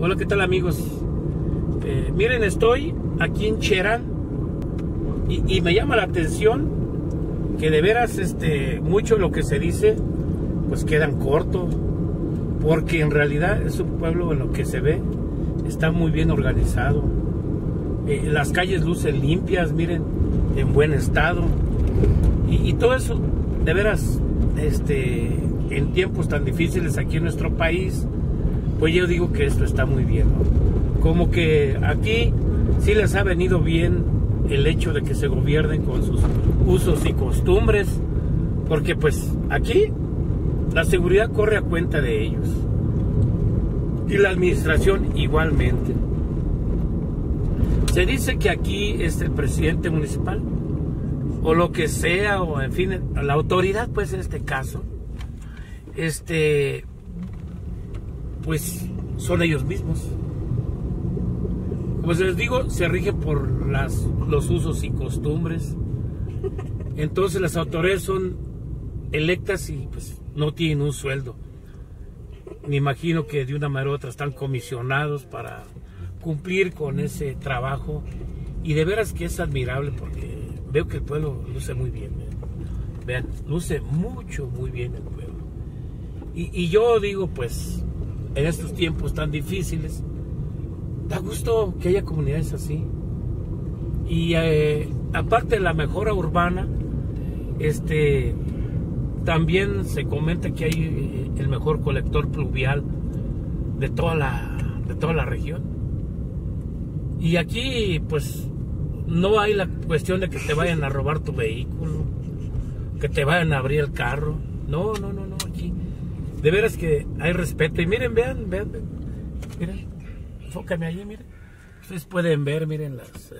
Hola, ¿qué tal amigos? Miren, estoy aquí en Cherán y me llama la atención que de veras mucho de lo que se dice pues quedan cortos, porque en realidad es un pueblo en lo que se ve está muy bien organizado. Las calles lucen limpias, miren, en buen estado, y todo eso de veras en tiempos tan difíciles aquí en nuestro país, pues yo digo que esto está muy bien, ¿no? Como que aquí sí les ha venido bien el hecho de que se gobiernen con sus usos y costumbres, porque pues aquí la seguridad corre a cuenta de ellos y la administración igualmente. Se dice que aquí el presidente municipal o lo que sea, o en fin, la autoridad pues en este caso, pues son ellos mismos. Como les digo, se rige por los usos y costumbres. Entonces las autoridades son electas y pues no tienen un sueldo. Me imagino que de una manera u otra están comisionados para cumplir con ese trabajo, y de veras que es admirable porque veo que el pueblo luce muy bien. Vean, luce muy bien el pueblo. Y yo digo, pues en estos tiempos tan difíciles da gusto que haya comunidades así. Y aparte de la mejora urbana, también se comenta que hay el mejor colector pluvial de toda la región. Y aquí pues no hay la cuestión de que te vayan a robar tu vehículo, que te vayan a abrir el carro. No, aquí de veras que hay respeto. Y miren, vean, miren, enfócame allí, miren. Ustedes pueden ver, miren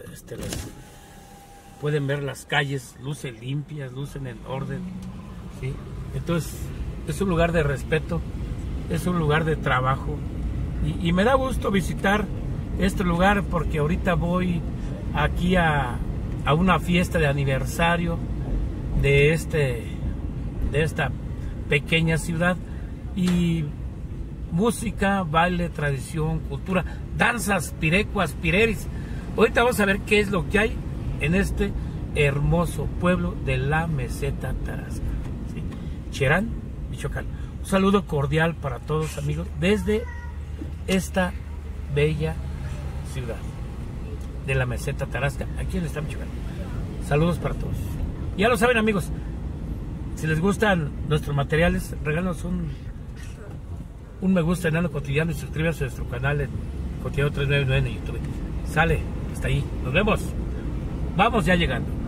pueden ver las calles, lucen limpias, lucen en orden, ¿sí? Entonces es un lugar de respeto, es un lugar de trabajo, y me da gusto visitar este lugar porque ahorita voy aquí a una fiesta de aniversario de esta pequeña ciudad, y música, baile, tradición, cultura, danzas, pirecuas, pireris. Ahorita vamos a ver qué es lo que hay en este hermoso pueblo de la Meseta Tarasca, ¿sí? Cherán, Michoacán. Un saludo cordial para todos, amigos, desde esta bella ciudad de la Meseta Tarasca, aquí en el estado de Michoacán. Saludos para todos. Ya lo saben, amigos, si les gustan nuestros materiales, regálanos un me gusta en Nano Cotidiano y suscríbanse a nuestro canal en Cotidiano 399 en YouTube. Sale, hasta ahí, nos vemos. Vamos ya llegando.